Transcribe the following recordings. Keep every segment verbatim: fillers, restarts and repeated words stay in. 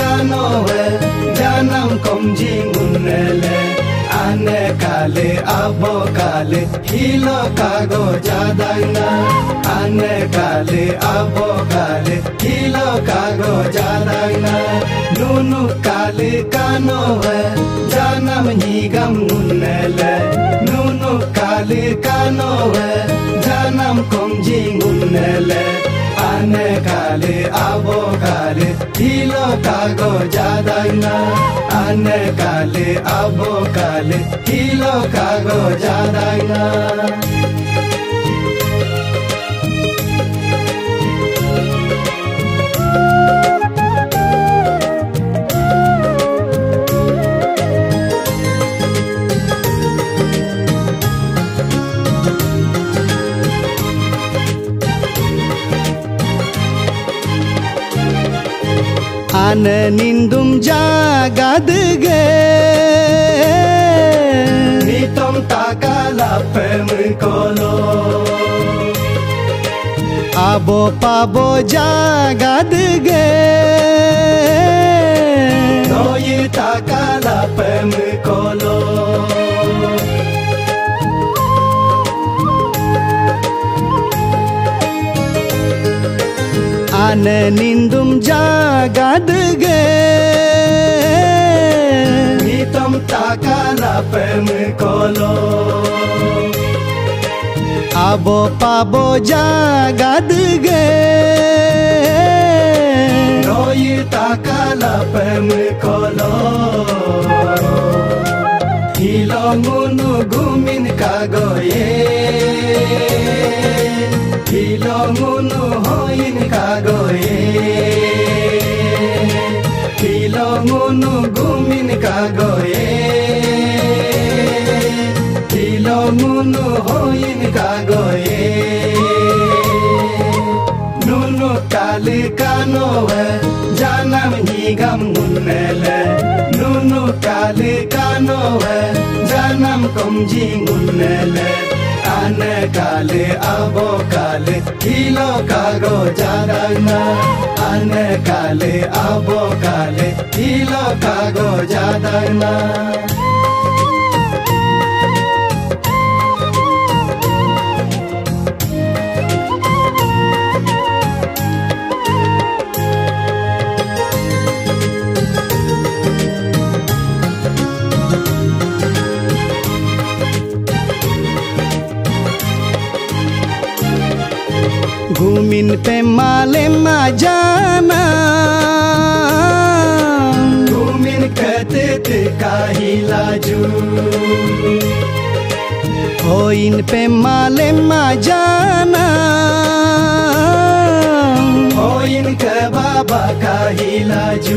kanowe janam komji munele ane kale abo kale hilo kago jadana ane kale abo kale hilo kago jadana nunu kale kanowe janam higam munele nunu kale kanowe janam komji munele ane kale abo kale hilo kago jadana ane kale abo kale hilo kago jadana ane nindum jagadge nitom takala pemkolo abo pabo jagadge noyi takala pemkolo ane nindum jagadge nitom takala pemkolo abo pabo jagadge noyi takala pemkolo hilo ngunu gumin kagoye hilo ngunu hoin kagoye hilo ngunu gumin kagoye hilo ngunu hoin kagoye nunu kali kanowe janam higam munele nunu kali kanowe janam komji munele ane kale abo kale hilo kago jadana ane kale abo kale hilo kago jadana gumin pemale majana gumin katete kahilaju hoin pemale majana hoin ke baba kahilaju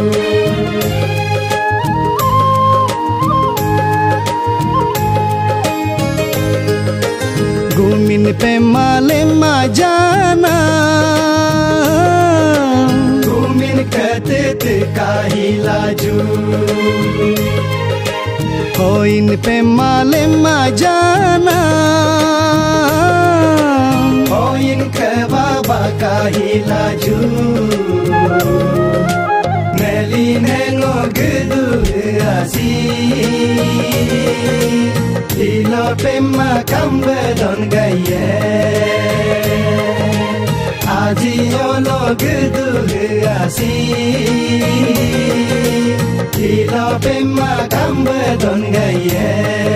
gumin pemale majana gumin katete kahilaju hoin pemale majana hoin ke baba kahilaju meli nengo gedu asi hilo pema kambe don gaye aji yolo gedu asi hilo pema kambe don gaye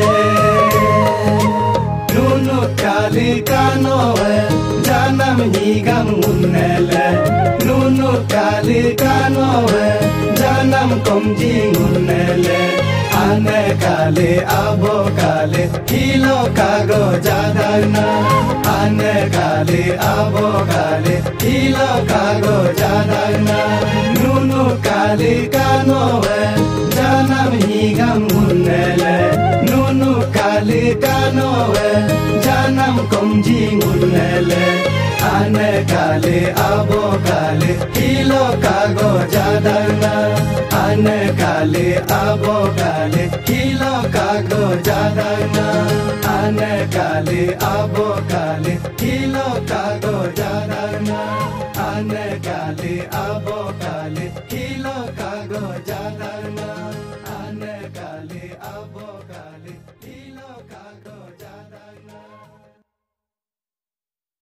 nunu kali kanowe janam higam munele nunu kali kanowe janam komji munele ane kale abo kale hilo kago jadana ane kale abo kale hilo kago jadana nunu kale kanowe janam higam munele nunu kale kanowe janam komji munele ane kale abo kale hilo kago jadana ane kale abo kale hilo kago jadana ane kale abo kale hilo kago jadana ane kale abo kale hilo go ja